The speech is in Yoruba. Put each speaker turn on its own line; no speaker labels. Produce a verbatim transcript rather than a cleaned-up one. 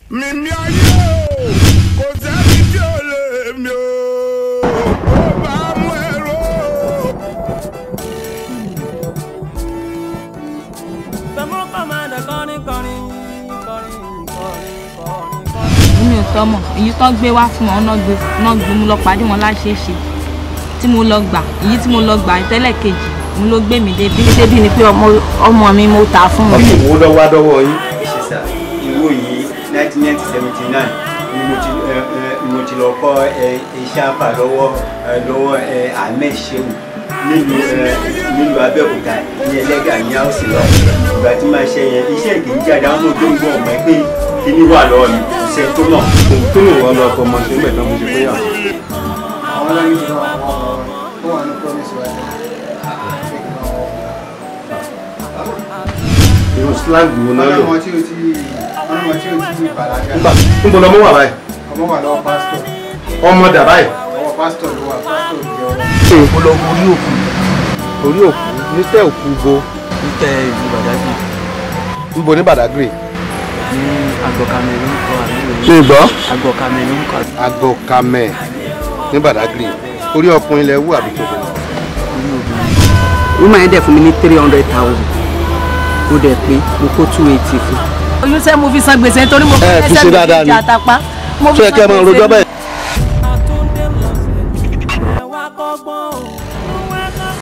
mímí ayé o kò sẹ́ni tí ò lè mí o ó bá mú ẹ̀rọ.
Fẹ́mọ́ kọ́mọdé kọrin kọrin kọrin kọrin kọrin kọrin.
Mi ò tọ́mọ èyí tó gbé wá fún wọn náà gbé mo lọ pàdé wọn láṣeéṣe tí mo lọ gbà èyí tí mo lọ gbà tẹ́lẹ̀ kejì mo ló gbé mi débi débi ni pé ọmọ mi mo tà fún wọn.
ìwọ lọ́wọ́ adọ́wọ́ yín.
ṣe sá ìwọ yìí nineteen seventy nine ni mo ti lọ kọ́ iṣẹ́ àpà lọ́wọ́ lọ́wọ́ Ahmed Shehu nílùú nílùú Abẹ́òkúta ní Ẹlẹ́gà ní áùsì lọ ìgbà tí máa ṣe yẹn iṣẹ́ ìkejì àdáwọn náà tó ń gbọ́ ọmọ ẹ pé kí ni wà lọ́wọ́ mi ṣe tó náà.
tó lè wọ́n lọ ọkọ̀ ọmọ ṣe ń bẹ̀ tán mo ṣe pé yà.
àwọn ọlọ́yin ti lọ àwọn tó wà ní promise wa ẹ̀.
irun slang wo náà lò.
ọmọ tí o ti ọmọ tí o ti bàlágà.
níbo lọmọ wà báyìí.
ọmọ wà lọ́wọ́ pásítọ̀.
ọmọ dà báyìí.
ọwọ́ pásítọ̀ ló wà pásítọ̀ ló jẹ́ ọwọ́.
mo lọ wo orí òkú orí òkú nítẹ̀ òkú bo.
nítẹ̀ ìlú Badagry.
níbo ní Badagry.
ní Agbọ̀kamẹ̀ ló ń kọ́ àdúgbò yìí.
ṣé ìgbọ́.
Agbọ̀kamẹ̀ ló ń kọ́.
Agbọ̀kamẹ̀ ní Badagry orí ọkùnrin ilẹ̀ wù àbí tóbi.
orí obìnrin.
woman yẹn dẹ̀ fún mi ní three hundred thousand ó dẹ̀ pé mo kó two eighty fún.
oyún sẹ́ mo fi san gbèsè nítorí mo fi
ẹ fi ṣe dáadáa ni.
ẹsẹ̀ mi fi jà àtàpá.
ṣé ẹ kẹ́ ẹ máa rojọ́ bẹ́ẹ̀.